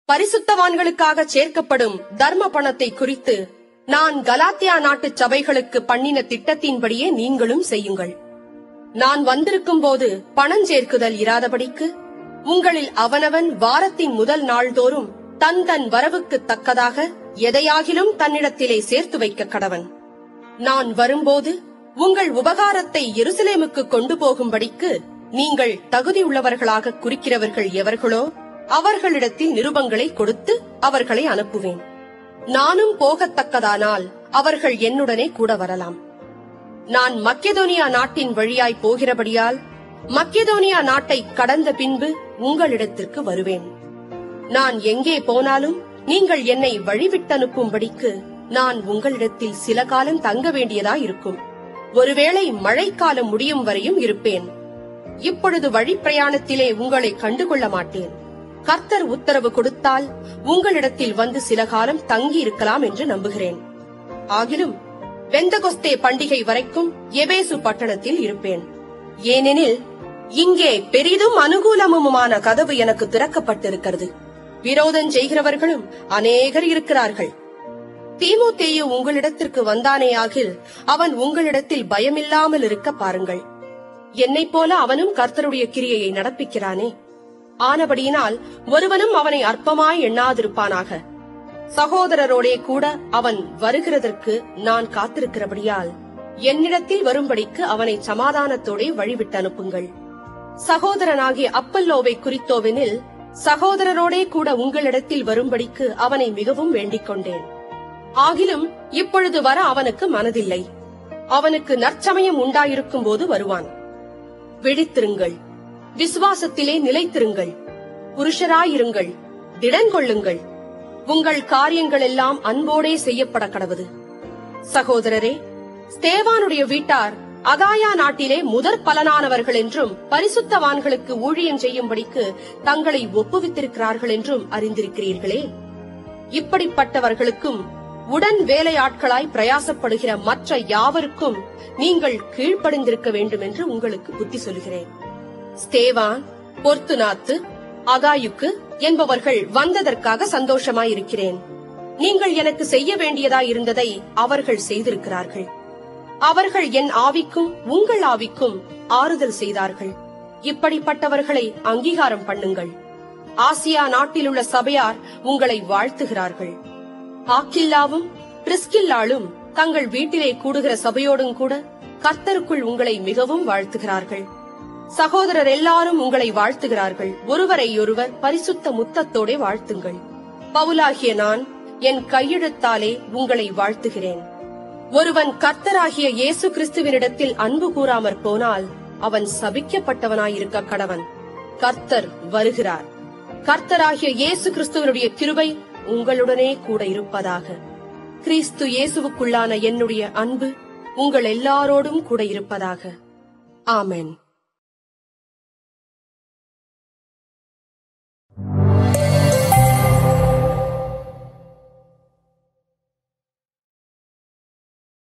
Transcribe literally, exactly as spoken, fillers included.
பரிசுத்தவான்களுக்காக சேர்க்கப்படும் தர்ம பணத்தை குறித்து நான் கலாத்தியா நாட்டு சபைகளுக்கு பண்ணின திட்டத்தின்படியே நீங்களும் செய்யுங்கள். நான் வந்திருக்கும் போது பணஞ்சேர்க்குதல் இராதபடிக்கு உங்களில் அவனவன் வாரத்தின் முதல் நாள்தோறும் தன் தன் வரவுக்கு தக்கதாக எதையாகிலும் தன்னிடத்திலே சேர்த்து வைக்க கடவன். நான் வரும்போது உங்கள் உபகாரத்தை எருசலேமுக்கு கொண்டு போகும்படிக்கு நீங்கள் தகுதியுள்ளவர்களாக குறிக்கிறவர்கள் எவர்களோ அவர்களிடத்தில் நிருபங்களை கொடுத்து அவர்களை அனுப்புவேன். நானும் போகத்தக்கதானால் அவர்கள் என்னுடனே கூட வரலாம். நான் மக்கெதோனியா நாட்டின் வழியாய் போகிறபடியால் மக்கெதோனியா நாட்டை கடந்த பின்பு உங்களிடத்திற்கு வருவேன். நான் எங்கே போனாலும் நீங்கள் என்னை வழிவிட்டனுப்பும்படிக்கு நான் உங்களிடத்தில் சில காலம் தங்க வேண்டியதாயிருக்கும். ஒருவேளை மழைக்காலம் முடியும் வரையும் இருப்பேன். இப்பொழுது வழிப்பிரயாணத்திலே உங்களை கண்டுகொள்ள மாட்டேன். கர்த்தர் உத்தரவு கொடுத்தால் உங்களிடத்தில் வந்து சில காலம் தங்கி இருக்கலாம் என்று நம்புகிறேன். ஆகிலும் பெந்தகொஸ்தே பண்டிகை வரைக்கும் எபேசு பட்டணத்தில் இருப்பேன். ஏனெனில் இங்கே பெரிதும் அனுகூலமுமான கதவு எனக்கு திறக்கப்பட்டிருக்கிறது. விரோதம் செய்கிறவர்களும் அநேகர் இருக்கிறார்கள். தீமோத்தேயு உங்களிடத்திற்கு வந்தானேயாகில் அவன் உங்களிடத்தில் பயமில்லாமல் இருக்க பாருங்கள். என்னைப் போல அவனும் கர்த்தருடைய கிரியையை நடப்பிக்கிறானே. ஆனபடியினால் ஒருவனும் அவனை அற்பமாய் எண்ணாதிருப்பானாக. சகோதரரோடே கூட அவன் வருகிறதற்கு நான் காத்திருக்கிறபடியால் என்னிடத்தில் வரும்படிக்கு அவனை சமாதானத்தோடே வழிவிட்டு அனுப்புங்கள். சகோதரனாகிய அப்பல்லோவை குறித்தோவெனில் சகோதரரோடே கூட உங்களிடத்தில் வரும்படிக்கு அவனை மிகவும் வேண்டிக் கொண்டேன். ஆகிலும் இப்பொழுது வர அவனுக்கு மனதில்லை. அவனுக்கு நற்சமயம் உண்டாயிருக்கும் போது வருவான். விழித்திருங்கள், விசுவாசத்திலே நிலைத்திருங்கள், புருஷராயிருங்கள், திடன் கொள்ளுங்கள். உங்கள் காரியங்கள் எல்லாம் அன்போடே செய்யப்பட கடவது. சகோதரரே, ஸ்தேவானுடைய வீட்டார் அகாயா நாட்டிலே முதற் பலனானவர்கள் என்றும் பரிசுத்தவான்களுக்கு ஊழியம் செய்யும்படிக்கு தங்களை ஒப்புவித்திருக்கிறார்கள் என்றும் அறிந்திருக்கிறீர்களே. இப்படிப்பட்டவர்களுக்கும் உடன் வேலையாட்களாய் பிரயாசப்படுகிற மற்ற யாவருக்கும் நீங்கள் கீழ்ப்படிந்திருக்க வேண்டும் என்று உங்களுக்கு புத்தி சொல்கிறேன். ஸ்தேவான், பொர்த்துனாத்து, அகாயுக்கு என்பவர்கள் வந்ததற்காக சந்தோஷமாயிருக்கிறேன். நீங்கள் எனக்கு செய்ய வேண்டியதாயிருந்ததை அவர்கள் செய்திருக்கிறார்கள். அவர்கள் என் ஆவிக்கும் உங்கள் ஆவிக்கும் ஆறுதல் செய்தார்கள். இப்படிப்பட்டவர்களை அங்கீகாரம் பண்ணுங்கள். ஆசியா நாட்டில் உள்ள சபையார் உங்களை வாழ்த்துகிறார்கள். ஆக்கில்லாவும் பிரிஸ்கில்லாளும் தங்கள் வீட்டிலே கூடுகிற சபையோடும் கூட கர்த்தருக்குள் உங்களை மிகவும் வாழ்த்துகிறார்கள். சகோதரர் எல்லாரும் உங்களை வாழ்த்துகிறார்கள். ஒருவரை ஒருவர் பரிசுத்த முத்தத்தோட வாழ்த்துங்கள். பவுலாகிய நான் என் கையெழுத்தாலே உங்களை வாழ்த்துகிறேன். ஒருவன் கர்த்தராகிய இயேசு கிறிஸ்துவினிடத்தில் அன்பு கூறாமற் போனால் அவன் சபிக்கப்பட்டவனாயிருக்க கடவன். கர்த்தர் வருகிறார். கர்த்தராகிய இயேசு கிறிஸ்துவனுடைய கிருபை உங்களுடனே கூட இருப்பதாக. கிறிஸ்து இயேசுவுக்குள்ளான என்னுடைய அன்பு உங்கள் எல்லாரோடும் கூட இருப்பதாக. ஆமென்.